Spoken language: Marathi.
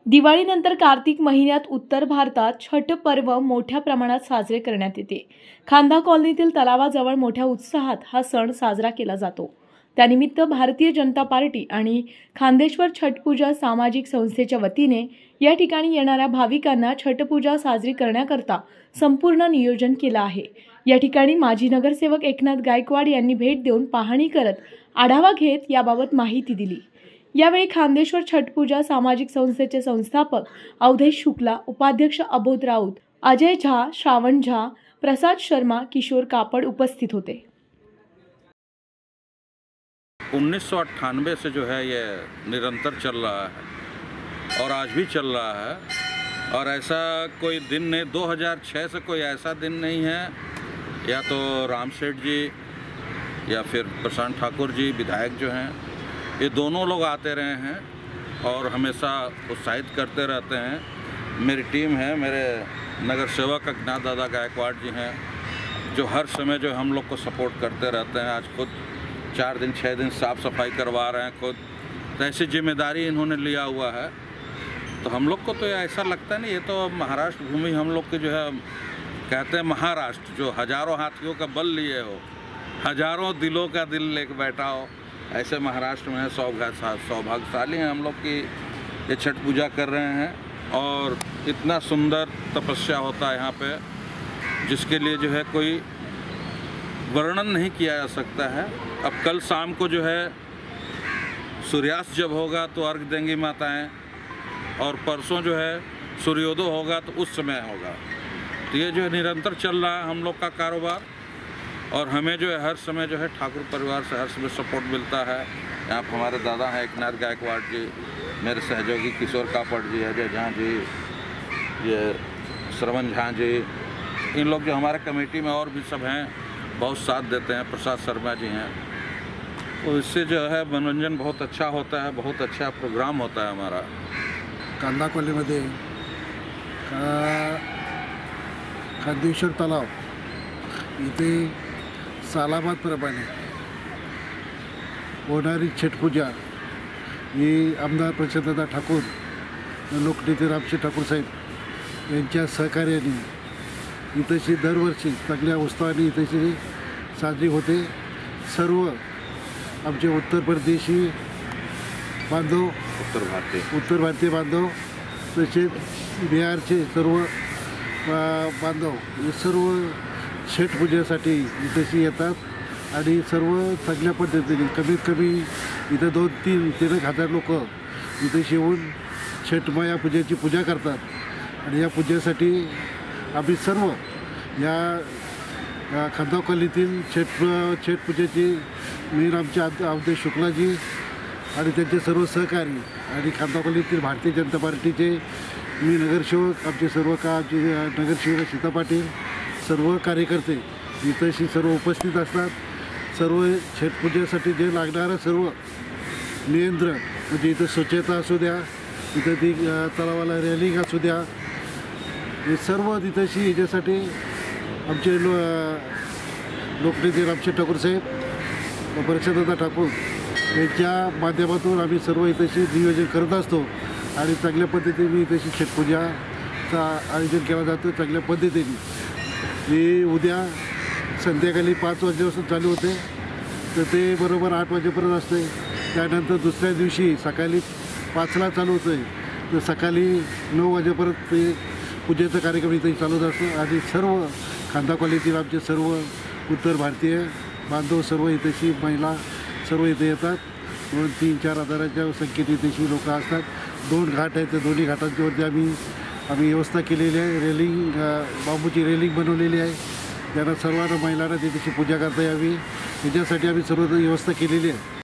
दिवाळीनंतर कार्तिक महिन्यात उत्तर भारतात छठ पर्व मोठ्या प्रमाणात साजरे करण्यात येते। खांदा कॉलनीतील तलावाजवळ मोठ्या उत्साहात हा सण साजरा केला जातो। त्यानिमित्त भारतीय जनता पार्टी आणि खांदेश्वर छठ पूजा सामाजिक संस्थेच्या वतीने या ठिकाणी येणाऱ्या भाविकांना छठ पूजा साजरी करण्याकरता संपूर्ण नियोजन केलं आहे। या ठिकाणी माजी नगरसेवक एकनाथ गायकवाड यांनी भेट देऊन पाहणी करत आढावा घेत याबाबत माहिती दिली। यावेळी खांदेश्वर छठ पूजा सामाजिक संस्थेचे संस्थापक अवधेश शुक्ला, उपाध्यक्ष अबोध राऊत, अजय झा, श्रावण झा, प्रसाद शर्मा, किशोर कापड़ उपस्थित होते। 1998 से जो है ये निरंतर चल रहा है और आज भी चल रहा है और ऐसा कोई दिन नहीं, 2006 से कोई ऐसा दिन नहीं है या तो राम सेठ जी या फिर प्रशांत ठाकुर जी विधायक जो हैं ये दोनों लोग आते रहे हैं और हमेशा उत्साहित करते रहते हैं। मेरी टीम है, मेरे नगर सेवक एकनाथ दादा गायकवाड़ जी हैं जो हर समय जो हम लोग को सपोर्ट करते रहते हैं। आज खुद 4 दिन 6 दिन साफ़ सफाई करवा रहे हैं खुद, तो ऐसी जिम्मेदारी इन्होंने लिया हुआ है। तो हम लोग को तो ऐसा लगता नहीं, ये तो महाराष्ट्र भूमि हम लोग के जो है कहते हैं महाराष्ट्र, जो हज़ारों हाथियों का बल लिए हो, हज़ारों दिलों का दिल लेके बैठा हो, ऐसे महाराष्ट्र में है। सौभाग्यशाली हैं हम लोग कि ये छठ पूजा कर रहे हैं और इतना सुंदर तपस्या होता है यहाँ पे जिसके लिए जो है कोई वर्णन नहीं किया जा सकता है। अब कल शाम को जो है सूर्यास्त जब होगा तो अर्घ देंगी माताएं और परसों जो है सूर्योदय होगा तो उस समय होगा। तो ये जो है निरंतर चल रहा है हम लोग का कारोबार और हमें जो है हर समय जो है ठाकुर परिवार से हर समय सपोर्ट मिलता है। यहाँ पर हमारे दादा हैं एकनाथ गायकवाड़ जी, मेरे सहयोगी किशोर कापड़ जी, अजय झा जी, ये श्रवण झा जी, इन लोग जो हमारे कमेटी में और भी सब हैं बहुत साथ देते हैं। प्रसाद शर्मा जी हैं। तो इससे जो है मनोरंजन बहुत अच्छा होता है, बहुत अच्छा प्रोग्राम होता है हमारा। कांदा कॉलनीमध्ये खांदेश्वर तलाव इथे सालाबादप्रमाणे होणारी छठपूजा ही आमदार प्रशांतदा ठाकूर, लोकनेते रामशेठ ठाकूर साहेब यांच्या सहकार्याने इथंशी दरवर्षी चांगल्या उत्साहाने इथंशी साजरी होते। सर्व आमचे उत्तर प्रदेशी बांधव, उत्तर भारतीय बांधव, तसेच बिहारचे सर्व बांधव हे सर्व छठ पूजेसाठी इथेशी येतात आणि सर्व चांगल्या पद्धतीने कमीत कमी इथं 2-3 हजार लोक इथेशी येऊन छठमाया पूजेची पूजा करतात। आणि या पूजेसाठी आम्ही सर्व या खांदा कॉलनीतील छठ पूजेची मेन आमचे अवधेश शुक्लाजी आणि त्यांचे सर्व सहकारी आणि खांदा कॉलनीतील भारतीय जनता पार्टीचे मी नगरसेवक, आमचे सर्व नगरसेवक सीता पाटील, सर्व कार्यकर्ते इथंशी सर्व उपस्थित असतात। सर्व छठ पूजेसाठी जे लागणारं सर्व नियंत्रण म्हणजे इथं स्वच्छता असू द्या, इथं ती तलावाला रॅलिंग असू द्या, हे सर्व तिथंशी याच्यासाठी आमचे लोकनेते रामशेठ ठाकूर साहेब, प्रशांतदा ठाकूर यांच्या माध्यमातून आम्ही सर्व इथंशी नियोजन करत असतो आणि चांगल्या पद्धतीने इथंशी छठपूजाचा आयोजन केला जातो। चांगल्या पद्धतीने हे उद्या संध्याकाळी 5 वाजल्यापासून चालू होते तर ते बरोबर 8 वाजेपर्यंत असते। त्यानंतर दुसऱ्या दिवशी सकाळी 5ला चालू होतं आहे तर सकाळी 9 वाजेपर्यंत ते पूजेचा कार्यक्रम इथे चालूच असतो। आणि सर्व खांदा कॉलनीतील आमचे सर्व उत्तर भारतीय बांधव, सर्व इथेशी महिला सर्व इथे येतात। 2-3-4 हजाराच्या संख्येत इथेशी लोक असतात। 2 घाट आहेत, तर दोन्ही घाटांवरती आम्ही व्यवस्था केलेली आहे। रेलिंग, बांबूची रेलिंग बनवलेली आहे, त्यांना सर्वांना महिलांना तिथेची पूजा करता यावी याच्यासाठी आम्ही सर्व व्यवस्था केलेली आहे।